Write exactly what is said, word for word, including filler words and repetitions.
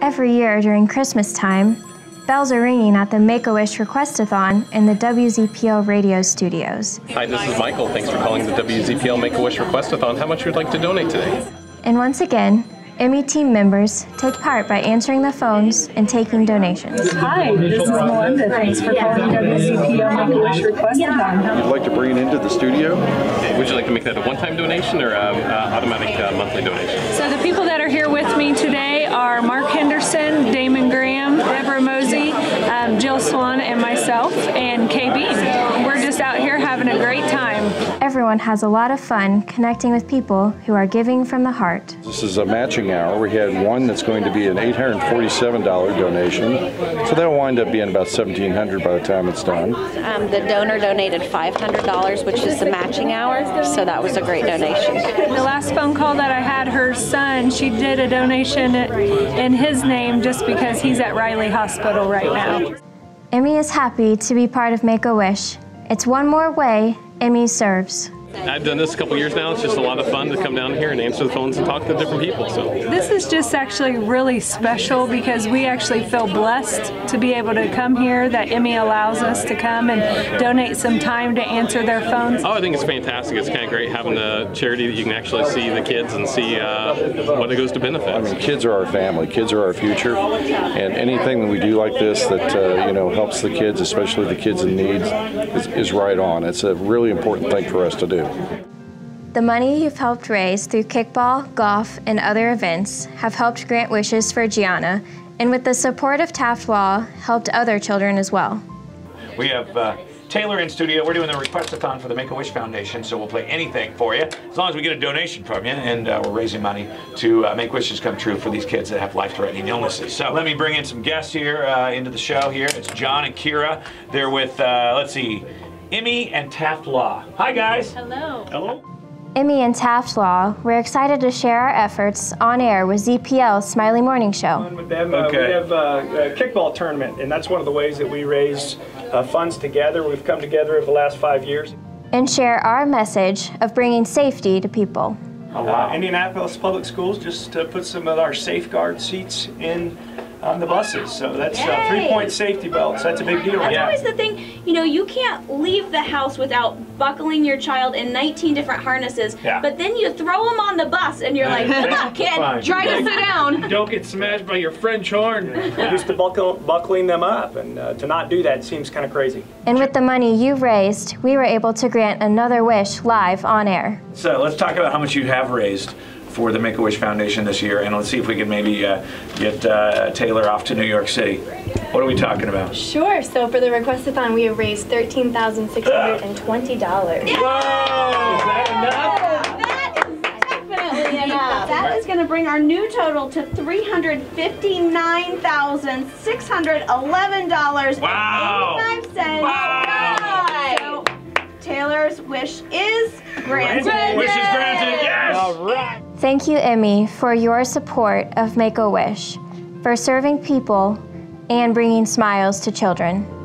Every year during Christmas time, bells are ringing at the Make-A-Wish Request-a-thon in the W Z P L radio studios. Hi, this is Michael. Thanks for calling the W Z P L Make-A-Wish Request-a-thon. How much would you like to donate today? And once again, I M M I team members take part by answering the phones and taking donations. Hi, this is Melinda. Thanks for calling W Z P L Make-A-Wish Request-a-thon. You'd like to bring it into the studio? Would you like to make that a one-time donation or an uh, automatic uh, monthly donation? So the people that are here with me today are Mark Henderson, Damon Graham, Deborah Mosey, um, Jill Swan, and myself, and K B. We're just out here having a great time. Everyone has a lot of fun connecting with people who are giving from the heart. This is a matching hour. We had one that's going to be an eight hundred forty-seven dollar donation, so that'll wind up being about seventeen hundred dollars by the time it's done. Um, the donor donated five hundred dollars, which is the matching hour, so that was a great donation. The last phone call that I had, her son, she did a donation in his name just because he's at Riley Hospital right now. I M M I is happy to be part of Make-A-Wish. It's one more way I M M I serves. I've done this a couple years now. It's just a lot of fun to come down here and answer the phones and talk to different people. So this is just actually really special because we actually feel blessed to be able to come here, that I M M I allows us to come and donate some time to answer their phones. Oh, I think it's fantastic. It's kind of great having a charity that you can actually see the kids and see uh, what it goes to benefit. I mean, kids are our family. Kids are our future, and anything that we do like this that uh, you know helps the kids, especially the kids in need, is, is right on. It's a really important thing for us to do. The money you've helped raise through kickball, golf, and other events have helped grant wishes for Gianna, and with the support of Taft Law, helped other children as well. We have uh, Taylor in studio. We're doing the Request-a-thon for the Make-A-Wish Foundation, so we'll play anything for you, as long as we get a donation from you, and uh, we're raising money to uh, make wishes come true for these kids that have life-threatening illnesses. So let me bring in some guests here uh, into the show here. It's John and Kira. They're with, uh, let's see, I M M I and Taft Law. Hi, guys. Hello. Hello. I M M I and Taft Law, we're excited to share our efforts on air with Z P L's Smiley Morning Show. With them, uh, okay. We have uh, a kickball tournament, and that's one of the ways that we raise uh, funds together. We've come together over the last five years. And share our message of bringing safety to people. Oh, wow. uh, Indianapolis Public Schools just uh, put some of our safeguard seats in on the buses, so that's uh, three-point safety belts. That's a big deal. That's yeah. always the thing. You know, you can't leave the house without buckling your child in nineteen different harnesses. Yeah. But then you throw them on the bus, and you're like, "Good luck, kid. Try to sit down." Don't get smashed by your French horn. We're used to buckle, buckling them up, and uh, to not do that seems kind of crazy. And with the money you raised, we were able to grant another wish live on air. So let's talk about how much you have raised for the Make-A-Wish Foundation this year, and let's see if we can maybe uh, get uh, Taylor off to New York City. What are we talking about? Sure. So for the Request-a-thon, we have raised thirteen thousand six hundred twenty dollars. Whoa! Is that enough? That is definitely enough. That is going to bring our new total to three hundred fifty-nine thousand six hundred eleven dollars Wow! and eighty-five cents. Wow! So Taylor's wish is granted. Wish is granted. Yes! All right. Thank you, I M M I, for your support of Make-A-Wish, for serving people and bringing smiles to children.